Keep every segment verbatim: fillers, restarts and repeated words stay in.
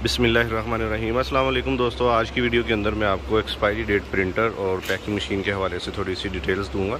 बिस्मिल्लाहिर्रहमानिर्रहीम। अस्सलाम वालेकुम दोस्तों, आज की वीडियो के अंदर मैं आपको एक्सपायरी डेट प्रिंटर और पैकिंग मशीन के हवाले से थोड़ी सी डिटेल्स दूंगा।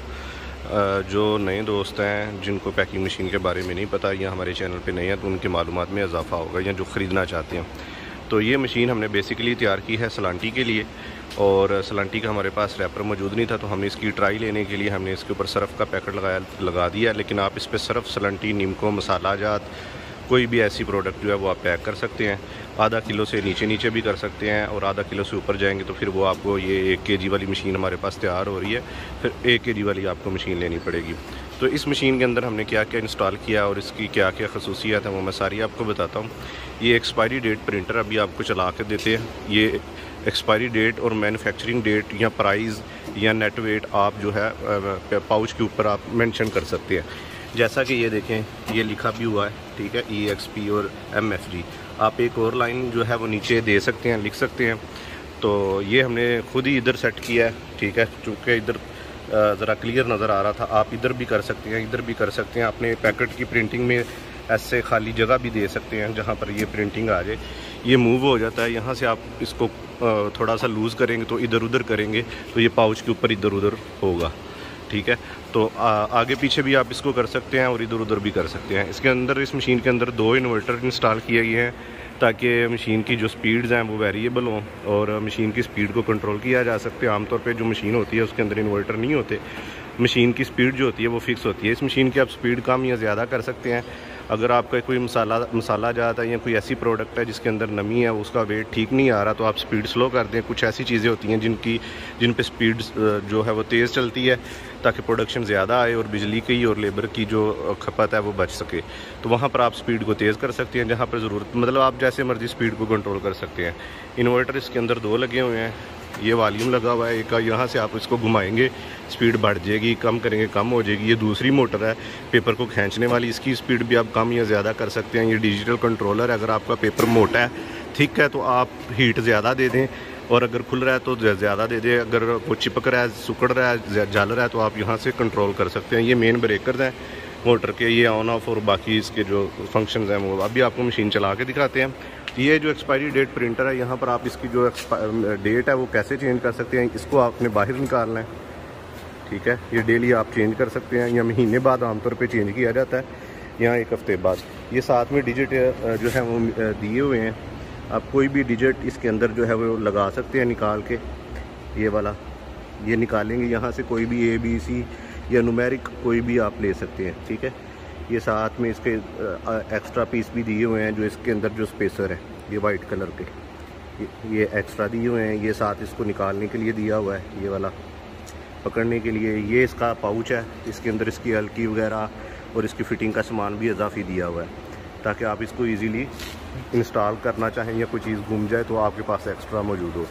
जो नए दोस्त हैं जिनको पैकिंग मशीन के बारे में नहीं पता या हमारे चैनल पे नहीं है तो उनकी मालूमात में इजाफा होगा, या जो ख़रीदना चाहते हैं। तो ये मशीन हमने बेसिकली तैयार की है सलांटी के लिए, और सलांटी का हमारे पास रैपर मौजूद नहीं था तो हमने इसकी ट्राई लेने के लिए हमने इसके ऊपर सरफ़ का पैकेट लगाया लगा दिया। लेकिन आप इस पर सरफ़, सलांटी, नीमको, मसाला जात कोई भी ऐसी प्रोडक्ट जो है वो आप पैक कर सकते हैं। आधा किलो से नीचे नीचे भी कर सकते हैं, और आधा किलो से ऊपर जाएंगे तो फिर वो आपको ये एक के जी वाली मशीन हमारे पास तैयार हो रही है, फिर एक के जी वाली आपको मशीन लेनी पड़ेगी। तो इस मशीन के अंदर हमने क्या क्या इंस्टॉल किया और इसकी क्या क्या खसूसियात है वो मैं सारी आपको बताता हूँ। ये एक्सपायरी डेट प्रिंटर अभी आपको चला कर देते हैं। ये एक्सपायरी डेट और मैन्युफैक्चरिंग डेट या प्राइस या नेट वेट आप जो है पाउच के ऊपर आप मेंशन कर सकते हैं। जैसा कि ये देखें, ये लिखा भी हुआ है, ठीक है, ई एक्स पी और एम एफ जी। आप एक और लाइन जो है वो नीचे दे सकते हैं, लिख सकते हैं। तो ये हमने खुद ही इधर सेट किया है, ठीक है, चूँकि इधर ज़रा क्लियर नज़र आ रहा था। आप इधर भी कर सकते हैं, इधर भी कर सकते हैं। अपने पैकेट की प्रिंटिंग में ऐसे खाली जगह भी दे सकते हैं जहाँ पर ये प्रिंटिंग आ जाए। ये मूव हो जाता है, यहाँ से आप इसको थोड़ा सा लूज़ करेंगे तो इधर उधर करेंगे तो ये पाउच के ऊपर इधर उधर होगा, ठीक है। तो आ, आगे पीछे भी आप इसको कर सकते हैं और इधर उधर भी कर सकते हैं। इसके अंदर, इस मशीन के अंदर दो इन्वर्टर इंस्टॉल किए गए हैं ताकि मशीन की जो स्पीड्स हैं वो वेरिएबल हों और मशीन की स्पीड को कंट्रोल किया जा सकते। आमतौर पे जो मशीन होती है उसके अंदर इन्वर्टर नहीं होते, मशीन की स्पीड जो होती है वो फिक्स होती है। इस मशीन की आप स्पीड कम या ज़्यादा कर सकते हैं। अगर आपका कोई मसाला मसाला जाता है या कोई ऐसी प्रोडक्ट है जिसके अंदर नमी है, उसका वेट ठीक नहीं आ रहा, तो आप स्पीड स्लो कर दें। कुछ ऐसी चीज़ें होती हैं जिनकी जिन पे स्पीड जो है वो तेज़ चलती है ताकि प्रोडक्शन ज़्यादा आए और बिजली की और लेबर की जो खपत है वो बच सके। तो वहाँ पर आप स्पीड को तेज़ कर सकते हैं जहाँ पर ज़रूरत, मतलब आप जैसे मर्ज़ी स्पीड को कंट्रोल कर सकते हैं। इन्वर्टर इसके अंदर दो लगे हुए हैं, ये वॉल्यूम लगा हुआ है एक का, यहाँ से आप इसको घुमाएंगे स्पीड बढ़ जाएगी, कम करेंगे कम हो जाएगी। ये दूसरी मोटर है पेपर को खींचने वाली, इसकी स्पीड भी आप कम या ज़्यादा कर सकते हैं। ये डिजिटल कंट्रोलर है। अगर आपका पेपर मोटा है, थिक है, तो आप हीट ज़्यादा दे दें, और अगर खुल रहा है तो ज़्यादा दे दें। अगर वो चिपक रहा है, सुकड़ रहा है, जल रहा है, तो आप यहाँ से कंट्रोल कर सकते हैं। ये मेन ब्रेकर्स हैं मोटर के, ये ऑन ऑफ, और बाकी इसके जो फंक्शंस हैं वो अभी आपको मशीन चला के दिखाते हैं। ये जो एक्सपायरी डेट प्रिंटर है, यहाँ पर आप इसकी जो डेट है वो कैसे चेंज कर सकते हैं। इसको आपने बाहर निकालना है, ठीक है। ये डेली आप चेंज कर सकते हैं, या महीने बाद आमतौर पे चेंज किया जाता है, यहाँ एक हफ्ते बाद। ये साथ में डिजिट जो है वो दिए हुए हैं, आप कोई भी डिजिट इसके अंदर जो है वो लगा सकते हैं निकाल के। ये वाला ये निकालेंगे, यहाँ से कोई भी ए बी सी या न्यूमेरिक कोई भी आप ले सकते हैं, ठीक है। ये साथ में इसके एक्स्ट्रा पीस भी दिए हुए हैं, जो इसके अंदर जो स्पेसर है ये वाइट कलर के, ये, ये एक्स्ट्रा दिए हुए हैं। ये साथ इसको निकालने के लिए दिया हुआ है, ये वाला पकड़ने के लिए। ये इसका पाउच है, इसके अंदर इसकी हल्की वगैरह और इसकी फ़िटिंग का सामान भी इजाफी दिया हुआ है ताकि आप इसको ईज़िली इंस्टॉल करना चाहें या कोई चीज़ घूम जाए तो आपके पास एक्स्ट्रा मौजूद हो।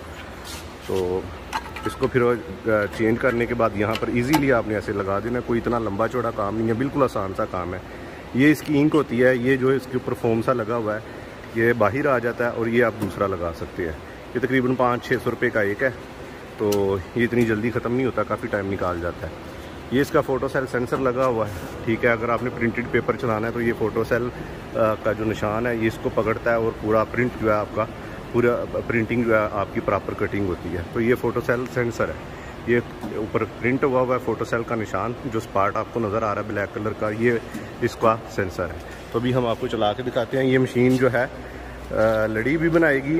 तो इसको फिर चेंज करने के बाद यहाँ पर इजीली आपने ऐसे लगा देना। कोई इतना लंबा चौड़ा काम नहीं है, बिल्कुल आसान सा काम है। ये इसकी इंक होती है, ये जो इसके ऊपर फोम सा लगा हुआ है ये बाहर आ जाता है, और ये आप दूसरा लगा सकते हैं। ये तकरीबन पाँच छः सौ रुपये का एक है, तो ये इतनी जल्दी ख़त्म नहीं होता, काफ़ी टाइम निकाल जाता है। ये इसका फ़ोटो सेल सेंसर लगा हुआ है, ठीक है। अगर आपने प्रिंटेड पेपर चलाना है तो ये फ़ोटो सेल का जो निशान है ये इसको पकड़ता है, और पूरा प्रिंट जो है आपका पूरा प्रिंटिंग जो है आपकी प्रॉपर कटिंग होती है। तो ये फ़ोटो सेल सेंसर है, ये ऊपर प्रिंट हुआ हुआ है फ़ोटो सेल का निशान, जो स्पार्ट आपको नज़र आ रहा है ब्लैक कलर का, ये इसका सेंसर है। तो अभी हम आपको चला के दिखाते हैं। ये मशीन जो है लड़ी भी बनाएगी,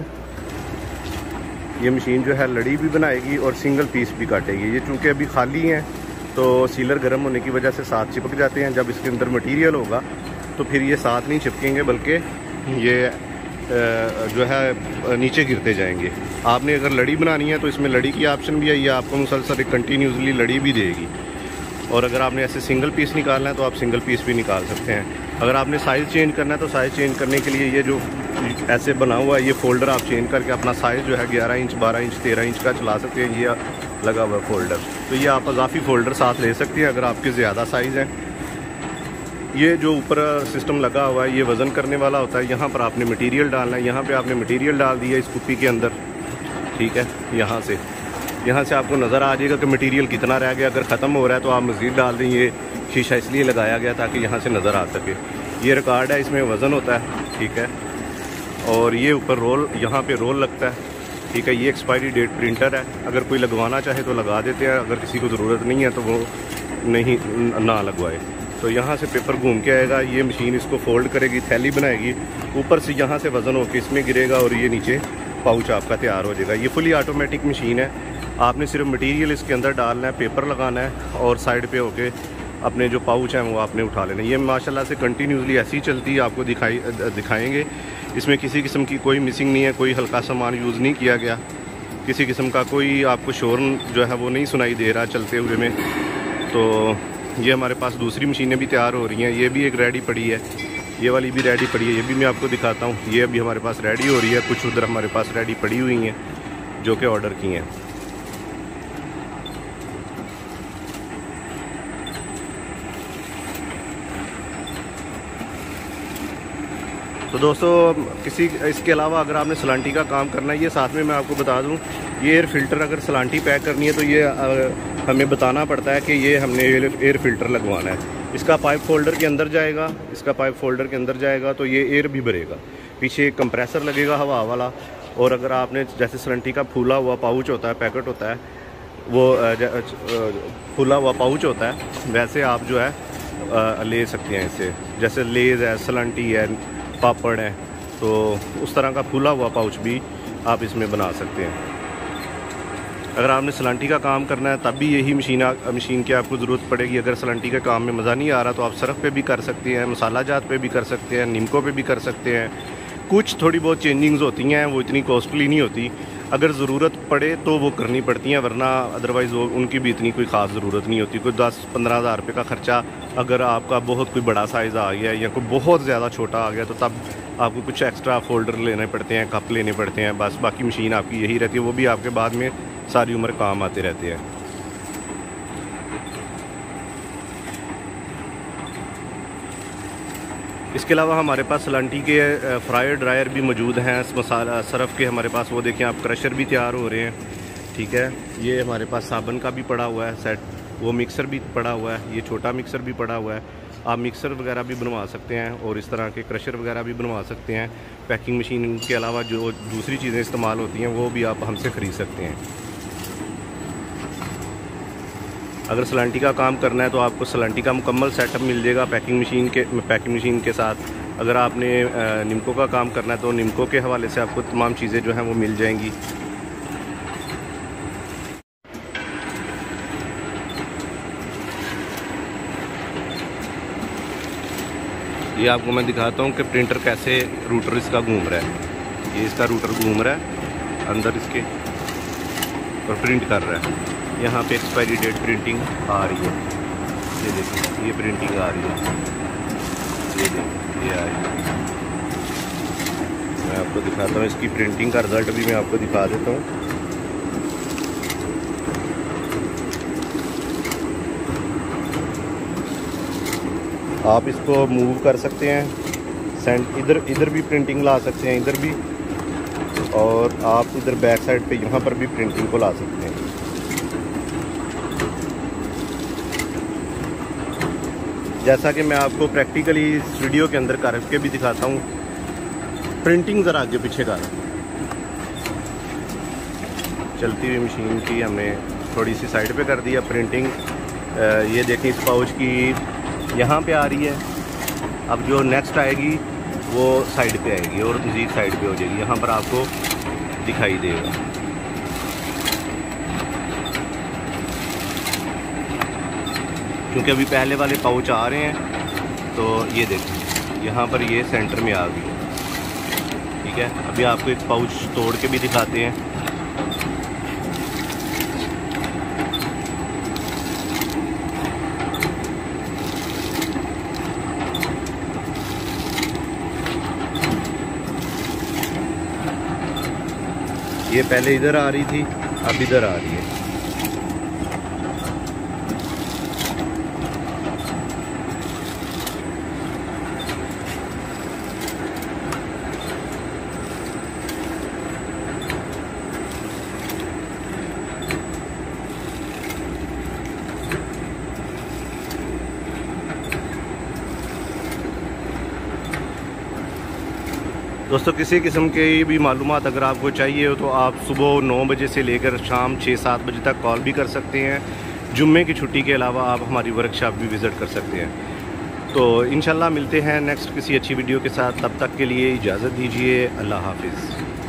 ये मशीन जो है लड़ी भी बनाएगी और सिंगल पीस भी काटेगी। ये चूँकि अभी खाली हैं तो सीलर गर्म होने की वजह से साथ चिपक जाते हैं। जब इसके अंदर मटेरियल होगा तो फिर ये साथ नहीं चिपकेंगे, बल्कि ये जो है नीचे गिरते जाएंगे। आपने अगर लड़ी बनानी है तो इसमें लड़ी की ऑप्शन भी है, ये आपको मुसलसल कंटिन्यूसली लड़ी भी देगी। और अगर आपने ऐसे सिंगल पीस निकालना है तो आप सिंगल पीस भी निकाल सकते हैं। अगर आपने साइज़ चेंज करना है तो साइज़ चेंज करने के लिए ये जो ऐसे बना हुआ है ये फ़ोल्डर आप चेंज करके अपना साइज़ जो है ग्यारह इंच, बारह इंच, तेरह इंच का चला सकते हैं। ये लगा हुआ फ़ोल्डर, तो ये आप अजाफी फ़ोल्डर साथ ले सकते हैं अगर आपके ज़्यादा साइज़ है। ये जो ऊपर सिस्टम लगा हुआ है ये वज़न करने वाला होता है। यहाँ पर आपने मटेरियल डालना है, यहाँ पे आपने मटेरियल डाल दिया इस कुप्पी के अंदर, ठीक है। यहाँ से यहाँ से आपको नज़र आ जाएगा कि मटेरियल कितना रह गया। अगर ख़त्म हो रहा है तो आप मज़ीद डाल दें। ये शीशा इसलिए लगाया गया ताकि यहाँ से नज़र आ सके। ये रिकॉर्ड है, इसमें वज़न होता है, ठीक है। और ये ऊपर रोल, यहाँ पे रोल लगता है, ठीक है। ये एक्सपायरी डेट प्रिंटर है, अगर कोई लगवाना चाहे तो लगा देते हैं, अगर किसी को ज़रूरत नहीं है तो वो नहीं ना लगवाए। तो यहाँ से पेपर घूम के आएगा, ये मशीन इसको फोल्ड करेगी, थैली बनाएगी, ऊपर से यहाँ से वज़न होकर इसमें गिरेगा और ये नीचे पाउच आपका तैयार हो जाएगा। ये फुली ऑटोमेटिक मशीन है, आपने सिर्फ मटेरियल इसके अंदर डालना है, पेपर लगाना है और साइड पे होके अपने जो पाउच हैं वो आपने उठा लेना। ये माशाल्लाह से कंटिन्यूसली ऐसी चलती है, आपको दिखाई दिखाएंगे। इसमें किसी किस्म की कोई मिसिंग नहीं है, कोई हल्का सामान यूज़ नहीं किया गया, किसी किस्म का कोई आपको शोर जो है वो नहीं सुनाई दे रहा चलते हुए में। तो ये हमारे पास दूसरी मशीनें भी तैयार हो रही हैं, ये भी एक रेडी पड़ी है, ये वाली भी रेडी पड़ी है, ये भी मैं आपको दिखाता हूँ। ये अभी हमारे पास रेडी हो रही है, कुछ उधर हमारे पास रेडी पड़ी हुई हैं जो कि ऑर्डर की हैं। तो दोस्तों किसी इसके अलावा अगर आपने सलांटी का काम करना है, ये साथ में मैं आपको बता दूं, ये एयर फ़िल्टर अगर सलांटी पैक करनी है तो ये आ, हमें बताना पड़ता है कि ये हमने एयर फ़िल्टर लगवाना है। इसका पाइप फोल्डर के अंदर जाएगा, इसका पाइप फोल्डर के अंदर जाएगा तो ये एयर भी भरेगा। पीछे एक कंप्रेसर लगेगा हवा वाला, और अगर आपने जैसे सलांटी का फूला हुआ पाउच होता है, पैकेट होता है, वो फूला हुआ पाउच होता है, वैसे आप जो है आ, ले सकते हैं इससे। जैसे लेज़ है, सलांटी है, पापड़ है, तो उस तरह का फूला हुआ पाउच भी आप इसमें बना सकते हैं। अगर आपने सलांटी का काम करना है तब भी यही मशीन मशीन की आपको ज़रूरत पड़ेगी। अगर सलांटी के काम में मज़ा नहीं आ रहा तो आप सरफ पे भी कर सकते हैं, मसाला जात पे भी कर सकते हैं, निमको पे भी कर सकते हैं। कुछ थोड़ी बहुत चेंजिंग्स होती हैं, वो इतनी कॉस्टली नहीं होती, अगर ज़रूरत पड़े तो वो करनी पड़ती हैं, वरना अदरवाइज़ वो उनकी भी इतनी कोई ख़ास ज़रूरत नहीं होती। कोई दस पंद्रह हज़ार रुपये का ख़र्चा अगर आपका बहुत कोई बड़ा साइज़ आ गया या कोई बहुत ज़्यादा छोटा आ गया तो तब आपको कुछ एक्स्ट्रा फोल्डर लेने पड़ते हैं, कप लेने पड़ते हैं, बस। बाकी मशीन आपकी यही रहती है, वो भी आपके बाद में सारी उम्र काम आते रहते हैं। इसके अलावा हमारे पास सलांटी के फ्रायर ड्रायर भी मौजूद हैं। मसाला सरफ़ के हमारे पास वो देखें आप, क्रशर भी तैयार हो रहे हैं, ठीक है। ये हमारे पास साबुन का भी पड़ा हुआ है सेट, वो मिक्सर भी पड़ा हुआ है, ये छोटा मिक्सर भी पड़ा हुआ है। आप मिक्सर वगैरह भी बनवा सकते हैं और इस तरह के क्रशर वगैरह भी बनवा सकते हैं। पैकिंग मशीन के अलावा जो दूसरी चीज़ें इस्तेमाल होती हैं वो भी आप हमसे ख़रीद सकते हैं। अगर सलांटी का काम करना है तो आपको सलांटी का मुकम्मल सेटअप मिल जाएगा पैकिंग मशीन के पैकिंग मशीन के साथ। अगर आपने निमको का काम करना है तो निमको के हवाले से आपको तमाम चीज़ें जो हैं वो मिल जाएंगी। ये आपको मैं दिखाता हूँ कि प्रिंटर कैसे रूटर इसका घूम रहा है। ये इसका रूटर घूम रहा है अंदर इसके और प्रिंट कर रहा है। यहाँ पे एक्सपायरी डेट प्रिंटिंग आ रही है, ये देखिए, ये प्रिंटिंग आ रही है, ये देखिए, ये आ रही है। मैं आपको दिखाता हूँ इसकी प्रिंटिंग का रिज़ल्ट भी मैं आपको दिखा देता हूँ। आप इसको मूव कर सकते हैं, सेंट इधर इधर भी प्रिंटिंग ला सकते हैं, इधर भी, और आप इधर बैक साइड पे यहाँ पर भी प्रिंटिंग को ला सकते हैं। जैसा कि मैं आपको प्रैक्टिकली इस वीडियो के अंदर करके भी दिखाता हूँ। प्रिंटिंग ज़रा आगे पीछे कर, चलती हुई मशीन की हमने थोड़ी सी साइड पे कर दिया प्रिंटिंग। ये देखें इस पाउच की यहाँ पे आ रही है, अब जो नेक्स्ट आएगी वो साइड पे आएगी और मज़ीद साइड पे हो जाएगी, यहाँ पर आपको दिखाई देगा। क्योंकि अभी पहले वाले पाउच आ रहे हैं तो ये देखिए यहाँ पर ये सेंटर में आ गई, ठीक है। अभी आपको एक पाउच तोड़ के भी दिखाते हैं। ये पहले इधर आ रही थी, अब इधर आ रही है। दोस्तों किसी किस्म की भी मालूमात अगर आपको चाहिए हो तो आप सुबह नौ बजे से लेकर शाम छः सात बजे तक कॉल भी कर सकते हैं। जुम्मे की छुट्टी के अलावा आप हमारी वर्कशॉप भी विज़िट कर सकते हैं। तो इंशाल्लाह मिलते हैं नेक्स्ट किसी अच्छी वीडियो के साथ। तब तक के लिए इजाज़त दीजिए। अल्लाह हाफिज़।